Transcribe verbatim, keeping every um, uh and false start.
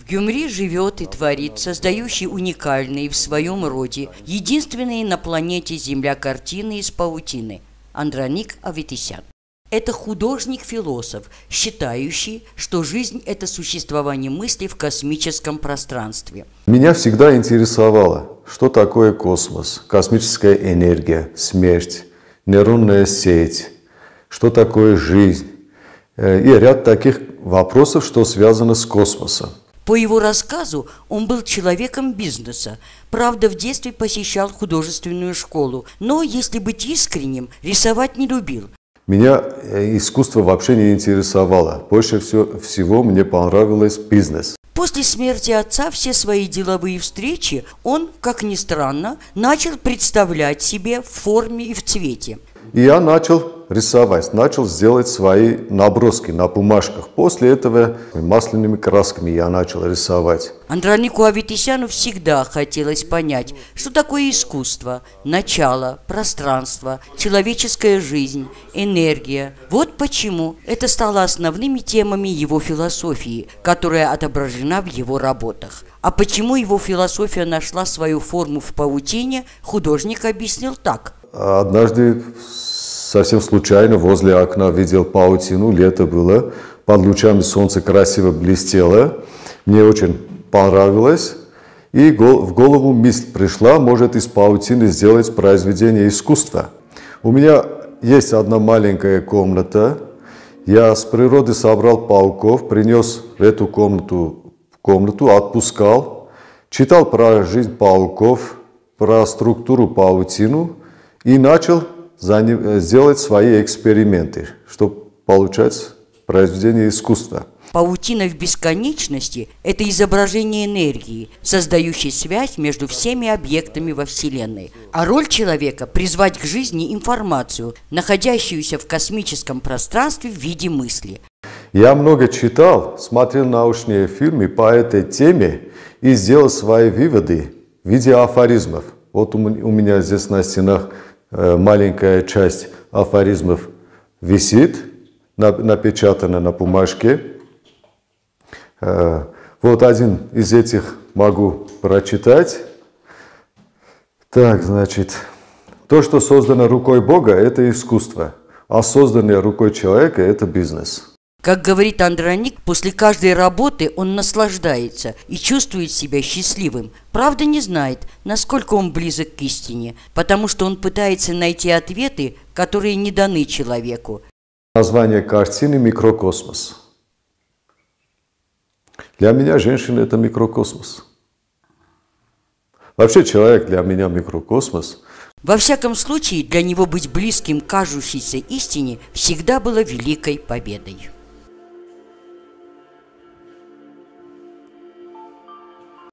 Гюмри живет и творит, создающий уникальные в своем роде, единственные на планете Земля картины из паутины. Андроник Аветисян. Это художник-философ, считающий, что жизнь – это существование мысли в космическом пространстве. Меня всегда интересовало, что такое космос, космическая энергия, смерть, нейронная сеть, что такое жизнь и ряд таких вопросов, что связано с космосом. По его рассказу, он был человеком бизнеса. Правда, в детстве посещал художественную школу, но, если быть искренним, рисовать не любил. Меня искусство вообще не интересовало. Больше всего мне понравилось бизнес. После смерти отца все свои деловые встречи он, как ни странно, начал представлять себе в форме и в цвете. И я начал рисовать, начал сделать свои наброски на бумажках. После этого масляными красками я начал рисовать. Андронику Аветисяну всегда хотелось понять, что такое искусство, начало, пространство, человеческая жизнь, энергия. Вот почему это стало основными темами его философии, которая отображена в его работах. А почему его философия нашла свою форму в паутине, художник объяснил так. Однажды совсем случайно возле окна видел паутину, лето было, под лучами солнца красиво блестело. Мне очень понравилось, и в голову мысль пришла, может из паутины сделать произведение искусства. У меня есть одна маленькая комната, я с природы собрал пауков, принес в эту комнату, комнату отпускал, читал про жизнь пауков, про структуру паутину и начал сделать свои эксперименты, чтобы получать произведение искусства. Паутина в бесконечности – это изображение энергии, создающей связь между всеми объектами во Вселенной. А роль человека – призвать к жизни информацию, находящуюся в космическом пространстве в виде мысли. Я много читал, смотрел научные фильмы по этой теме и сделал свои выводы в виде афоризмов. Вот у меня здесь на стенах маленькая часть афоризмов висит, напечатана на бумажке. Вот один из этих могу прочитать. Так, значит, то, что создано рукой Бога, это искусство, а созданное рукой человека, это бизнес. Как говорит Андроник, после каждой работы он наслаждается и чувствует себя счастливым. Правда, не знает, насколько он близок к истине, потому что он пытается найти ответы, которые не даны человеку. Название картины «Микрокосмос». Для меня женщина – это микрокосмос. Вообще человек для меня микрокосмос. Во всяком случае, для него быть близким к кажущейся истине всегда было великой победой.